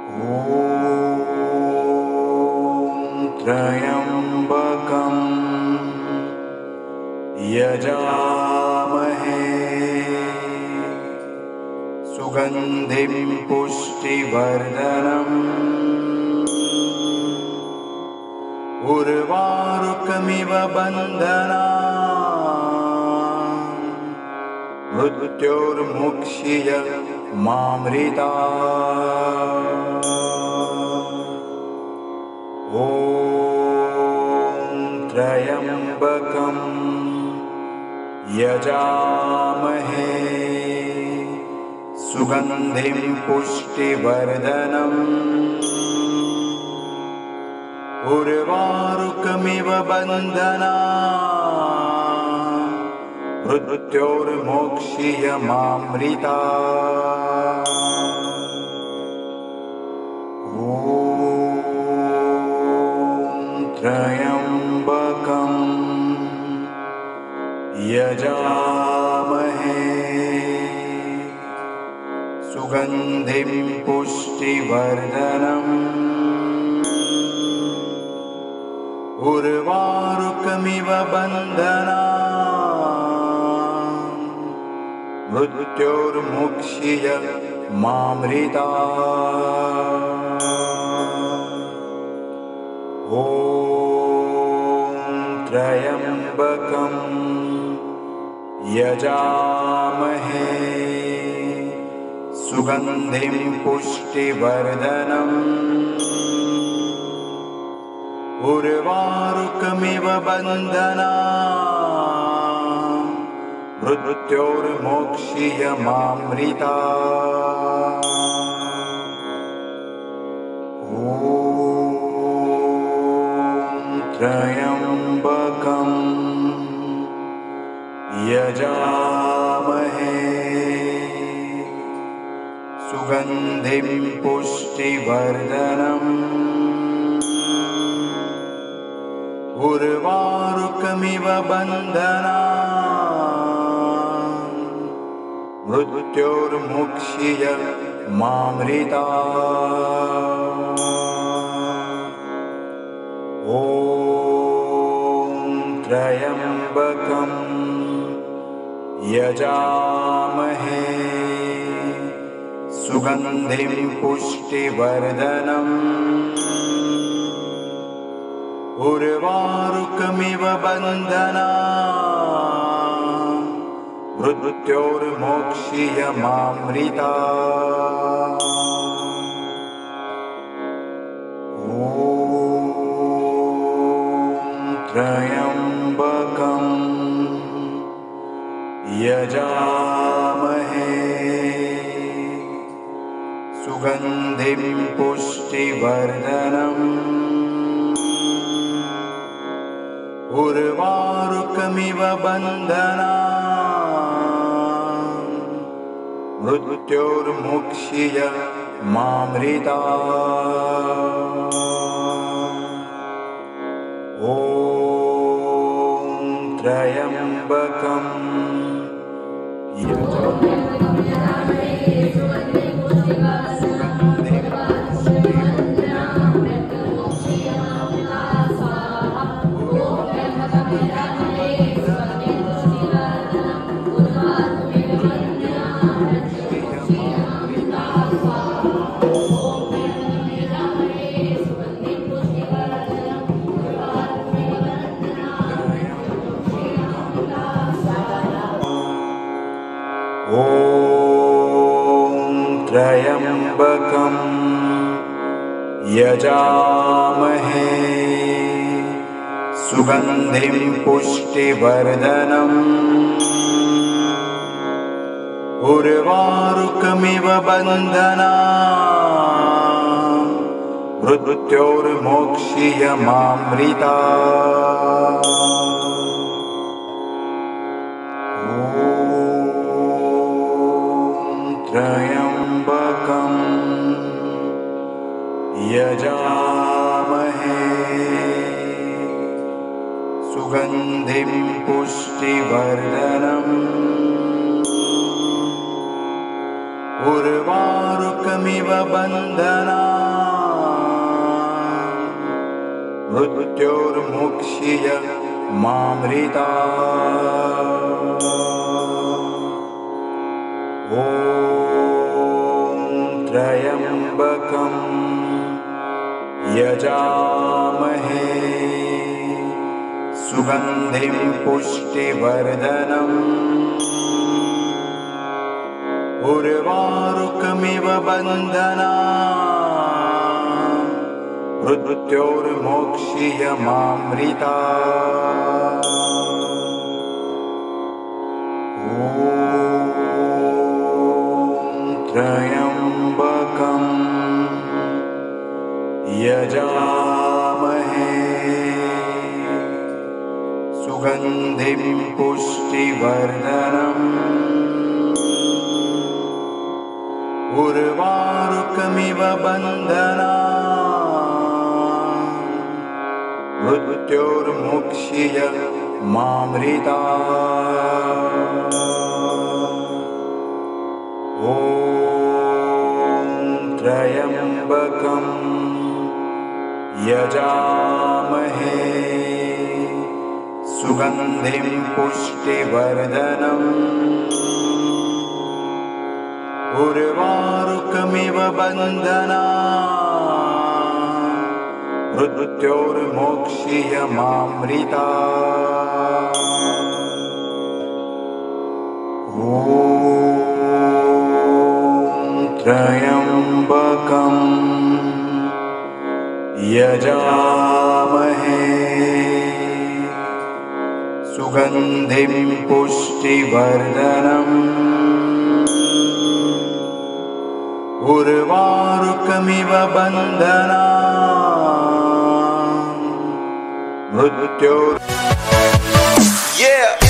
त्र्यम्बकं यजामहे सुगन्धिं पुष्टिवर्धनम् उर्वारुकमिव बन्धनान् मृत्योर्मुक्षीय मामृतात्। ॐ त्र्यम्बकं यजामहे सुगन्धिं पुष्टिवर्धनम् उर्वारुकमिव बन्धनान् मृत्योर्मुक्षीय मामृतात्। त्र्यम्बकं यजामहे सुगन्धिं पुष्टिवर्धनम् उर्वारुकमिव बन्धनान् मृत्योर्मुक्षीय मामृतात्। ॐ त्र्यम्बकं यजामहे सुगन्धिं पुष्टिवर्धनम् उर्वारुकमिव बन्धनान् मृत्योर्मुक्षीय मामृतात्। त्र्यम्बकं यजामहे सुगन्धिं पुष्टिवर्धनम् उर्वारुकमिव बन्धनान् मृत्योर्मुक्षीय मामृतात्। ॐ त्र्यम्बकं यजामहे सुगन्धिं पुष्टिवर्धनम् उर्वारुकमिव बन्धनान् मृत्योर्मुक्षीय मामृतात्। त्र्यम्बकं यजामहे सुगन्धिं पुष्टिवर्धनम् उर्वारुकमिव बन्धनान् मृत्योर्मुक्षीय मामृतात्। ॐ त्र्यम्बकं त्र्यम्बकं यजामहे सुगन्धिं पुष्टिवर्धनम् उर्वारुकमिव बन्धनान् मृत्योर्मुक्षीय मामृतात्। त्र्यम्बकं यजामहे सुगन्धिं पुष्टिवर्धनम् उर्वारुकमिव बन्धनान् मृत्योर्मुक्षीय मामृतात्। ॐ त्र्यम्बकं यजामहे सुगन्धिं पुष्टिवर्धनम् उर्वारुकमिव बन्धनात् मृत्योर्मोक्षीय मामृतात्। ॐ त्र्यम्बकं यजामहे सुगन्धिं पुष्टिवर्धनम् उर्वारुकमिव बन्धनात् मृत्योर्मुक्षीय मामृतात्। ॐ त्र्यम्बकं यजामहे सुगन्धिं पुष्टिवर्धनम् उर्वारुकमिव बन्धनात् मृत्योर्मोक्षीय मामृतात्। ॐ त्र्यम्बकं यजामहे सुगन्धिं पुष्टिवर्धनम् उर्वारुकमिव बन्धनात् मृत्योर्